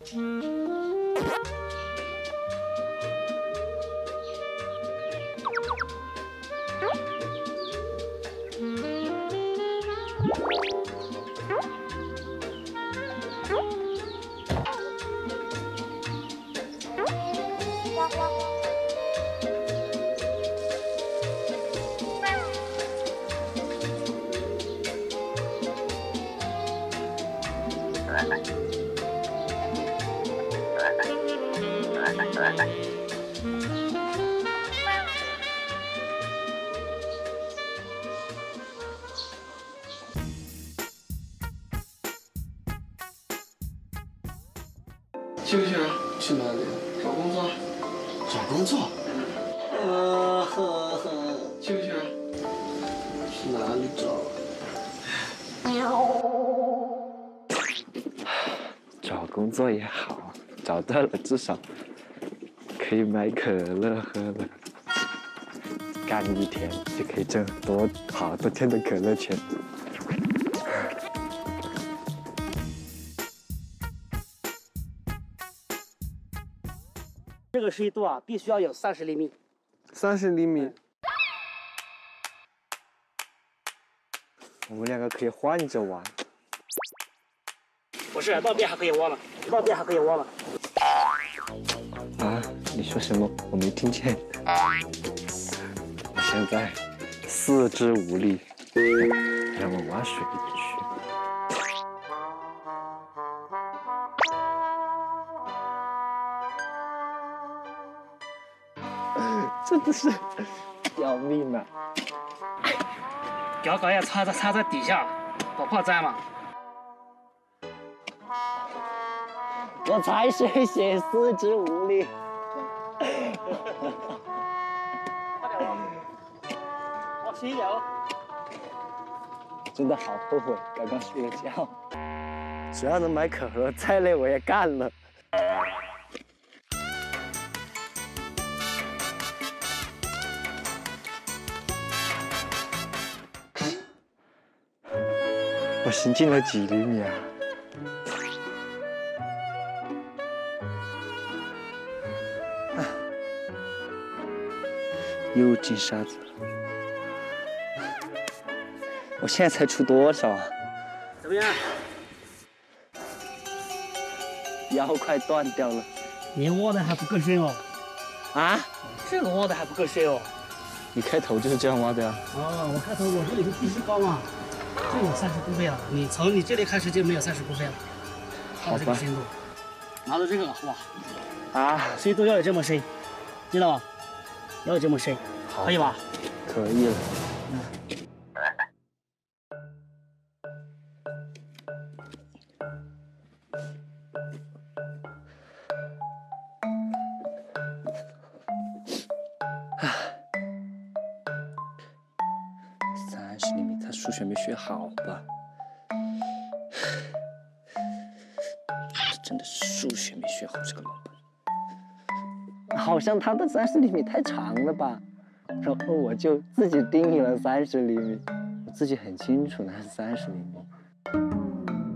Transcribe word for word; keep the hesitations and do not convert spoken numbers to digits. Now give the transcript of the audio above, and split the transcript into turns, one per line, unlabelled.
去不去啊？去哪里？找工作。找工作？呃呵呵。去不去啊？去哪里找？
找工作也好，找到了至少可以买可乐喝了。干一天就可以挣多好多天的可乐钱。
这个深度啊，必须要有三十厘米。
三十厘米。
我们两个可以换着玩。
不是，到边还可以挖了，到边还可以挖了。
啊？你说什么？我没听见。我现在四肢无力，让我往水里去。真的是要命了！
脚杆也插在插在底下，不怕粘吗？
我才是写四肢无力。
快点往，往深一点哦。
真的好后悔，刚刚睡了觉。只要能买可乐，再累我也干了。我行进了几厘米啊？啊，又进沙子了。我现在才出多少啊？
怎么样？
腰快断掉了。
你挖的还不够深哦。
啊？
这个挖的还不够深哦。
你开头就是这样挖的呀？
哦，我开头我这里是地势高嘛。这有三十公分了，你从你这里开始就没有三十公分了，到这个深度，拿着这个挖，
啊，
深度要有这么深，知道吧？要有这么深，可以吧？
可以了。嗯。三十厘米，他数学没学好吧？真的是数学没学好，这个老板。好像他的三十厘米太长了吧？然后我就自己定义了三十厘米，我自己很清楚那是三十厘米。